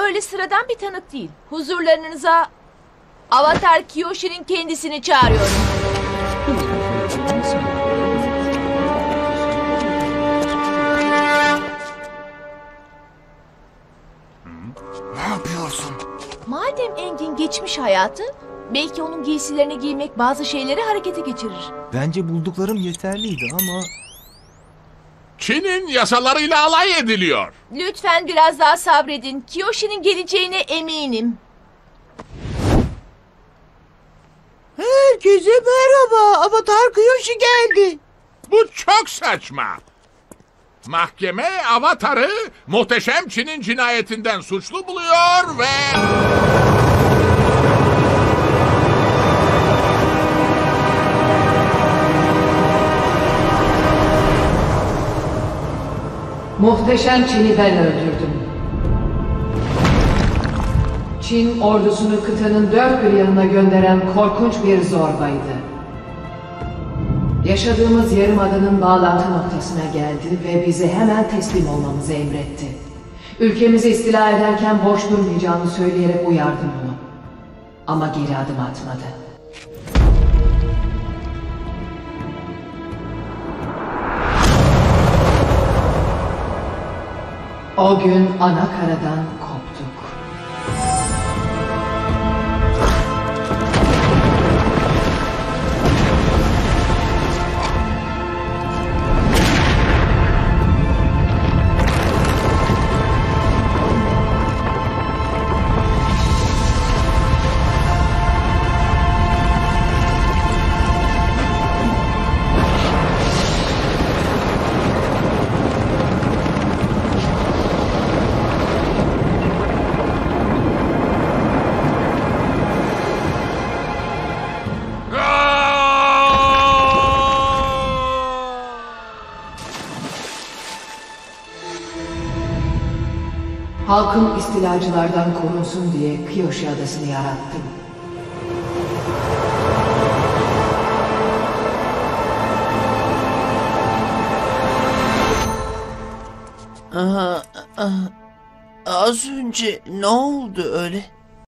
öyle sıradan bir tanık değil. Huzurlarınıza Avatar Kyoshi'nin kendisini çağırıyorum. Ne yapıyorsun? Madem Aang'in geçmiş hayatı, belki onun giysilerini giymek bazı şeyleri harekete geçirir. Bence bulduklarım yeterliydi ama... Çin'in yasalarıyla alay ediliyor. Lütfen biraz daha sabredin. Kyoshi'nin geleceğine eminim. Herkese merhaba. Avatar Kyoshi geldi. Bu çok saçma. Mahkeme Avatar'ı Muhteşem Çin'in cinayetinden suçlu buluyor ve... Muhteşem Çin'i ben öldürdüm. Çin ordusunu kıtanın dört bir yanına gönderen korkunç bir zorbaydı. Yaşadığımız yarımadanın bağlantı noktasına geldi ve bize hemen teslim olmamızı emretti. Ülkemizi istila ederken boş durmayacağını söyleyerek uyardım onu. Ama geri adım atmadı. O gün Anakaradan koptuk. Halkım istilacılardan korunsun diye Kyoshi Adası'nı yarattım. Az önce ne oldu öyle?